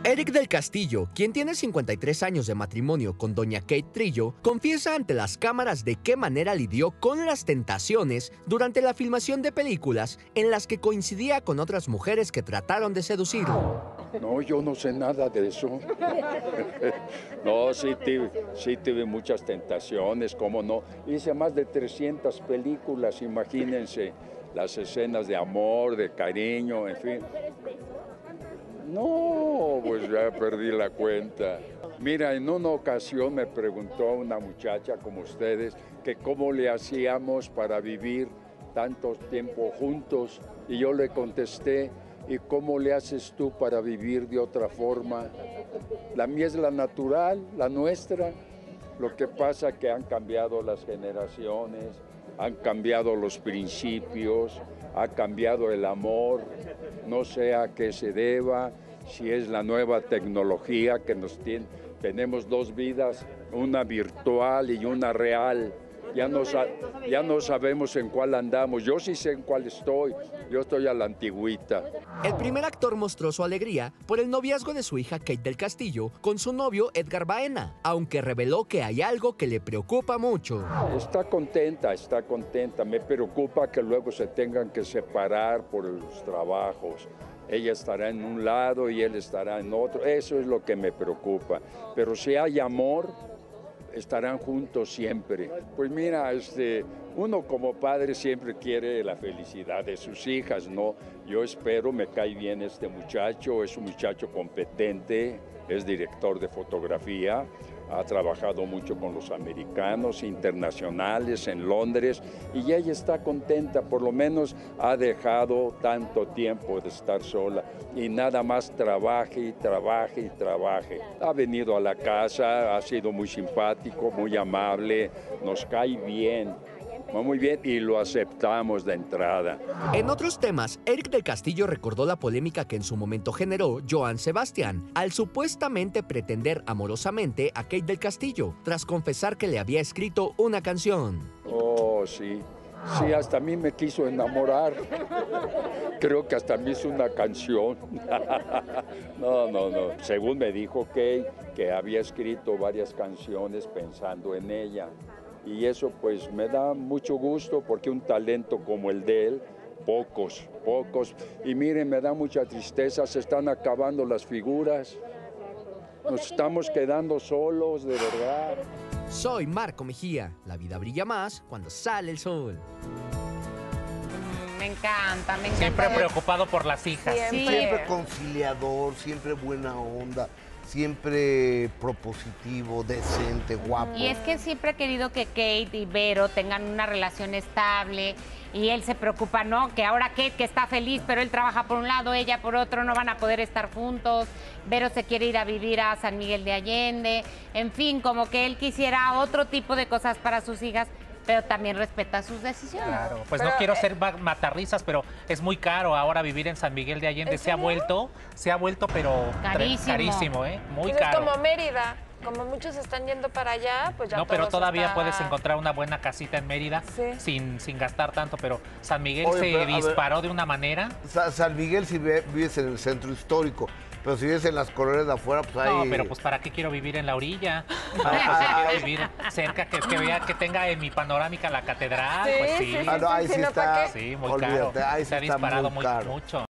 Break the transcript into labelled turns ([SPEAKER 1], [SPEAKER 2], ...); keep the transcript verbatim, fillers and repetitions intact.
[SPEAKER 1] Eric del Castillo, quien tiene cincuenta y tres años de matrimonio con doña Kate Trillo, confiesa ante las cámaras de qué manera lidió con las tentaciones durante la filmación de películas en las que coincidía con otras mujeres que trataron de seducirlo.
[SPEAKER 2] No, yo no sé nada de eso. No, sí tuve, sí tuve muchas tentaciones, cómo no. Hice más de trescientas películas, imagínense, las escenas de amor, de cariño, en fin. No, pues ya perdí la cuenta. Mira, en una ocasión me preguntó una muchacha como ustedes que cómo le hacíamos para vivir tanto tiempo juntos y yo le contesté, ¿y cómo le haces tú para vivir de otra forma? La mía es la natural, la nuestra. Lo que pasa es que han cambiado las generaciones, han cambiado los principios, ha cambiado el amor, no sé a qué se deba, si es la nueva tecnología que nos tiene. Tenemos dos vidas, una virtual y una real. Ya no, ya no sabemos en cuál andamos. Yo sí sé en cuál estoy. Yo estoy a la antigüita.
[SPEAKER 1] El primer actor mostró su alegría por el noviazgo de su hija Kate del Castillo con su novio Edgar Baena, aunque reveló que hay algo que le preocupa mucho.
[SPEAKER 2] Está contenta, está contenta. Me preocupa que luego se tengan que separar por los trabajos. Ella estará en un lado y él estará en otro. Eso es lo que me preocupa. Pero si hay amor, estarán juntos siempre. Pues mira, este, uno como padre siempre quiere la felicidad de sus hijas, ¿no? Yo espero, me cae bien este muchacho, es un muchacho competente, es director de fotografía, ha trabajado mucho con los americanos, internacionales, en Londres, y ella está contenta, por lo menos ha dejado tanto tiempo de estar sola, y nada más trabaje y trabaje y trabaje. Ha venido a la casa, ha sido muy simpático, muy amable, nos cae bien. Muy bien, y lo aceptamos de entrada.
[SPEAKER 1] En otros temas, Eric del Castillo recordó la polémica que en su momento generó Joan Sebastián al supuestamente pretender amorosamente a Kate del Castillo, tras confesar que le había escrito una canción.
[SPEAKER 2] Oh, sí. Sí, hasta a mí me quiso enamorar. Creo que hasta me hizo una canción. No, no, no. Según me dijo Kate, que había escrito varias canciones pensando en ella. Y eso pues me da mucho gusto porque un talento como el de él, pocos, pocos. Y miren, me da mucha tristeza, se están acabando las figuras. Nos estamos quedando solos, de verdad.
[SPEAKER 1] Soy Marco Mejía. La vida brilla más cuando sale el sol.
[SPEAKER 3] Me encanta, me encanta.
[SPEAKER 4] Siempre preocupado por las hijas.
[SPEAKER 3] Siempre.
[SPEAKER 5] Siempre conciliador, siempre buena onda, siempre propositivo, decente, guapo.
[SPEAKER 3] Y es que siempre he querido que Kate y Vero tengan una relación estable y él se preocupa, ¿no? Que ahora Kate, que está feliz, pero él trabaja por un lado, ella por otro, no van a poder estar juntos. Vero se quiere ir a vivir a San Miguel de Allende. En fin, como que él quisiera otro tipo de cosas para sus hijas, pero también respeta sus decisiones.
[SPEAKER 4] Claro, pues
[SPEAKER 6] pero,
[SPEAKER 4] no quiero
[SPEAKER 6] eh,
[SPEAKER 4] ser matarrisas, pero es muy caro ahora vivir en San Miguel de Allende. Se ha vuelto, se ha vuelto, pero
[SPEAKER 3] Carísimo.
[SPEAKER 4] carísimo, ¿eh? Muy
[SPEAKER 6] pues
[SPEAKER 4] caro.
[SPEAKER 6] es como Mérida, como muchos están yendo para allá, pues ya
[SPEAKER 4] No, pero
[SPEAKER 6] todo
[SPEAKER 4] todavía
[SPEAKER 6] está...
[SPEAKER 4] puedes encontrar una buena casita en Mérida
[SPEAKER 6] Sí.
[SPEAKER 4] sin, sin gastar tanto, pero San Miguel
[SPEAKER 5] Oye,
[SPEAKER 4] se
[SPEAKER 5] pero, a ver,
[SPEAKER 4] disparó de una manera.
[SPEAKER 5] Sa- San Miguel si ve- vives en el centro histórico, pero si vives en las colonias de afuera, pues ahí...
[SPEAKER 4] No, pero pues ¿para qué quiero vivir en la orilla? No, pues, sí quiero vivir cerca, que, que vea, que tenga en mi panorámica la catedral,
[SPEAKER 6] Sí,
[SPEAKER 4] pues sí.
[SPEAKER 6] sí, sí.
[SPEAKER 5] Ah, no, ahí sí
[SPEAKER 6] Sí, no, ¿para
[SPEAKER 5] está...
[SPEAKER 6] qué?
[SPEAKER 4] Sí, muy
[SPEAKER 5] olvídate,
[SPEAKER 4] caro.
[SPEAKER 5] ahí sí
[SPEAKER 4] Se ha
[SPEAKER 5] está
[SPEAKER 4] disparado
[SPEAKER 5] muy
[SPEAKER 4] muy,
[SPEAKER 5] caro.
[SPEAKER 4] mucho.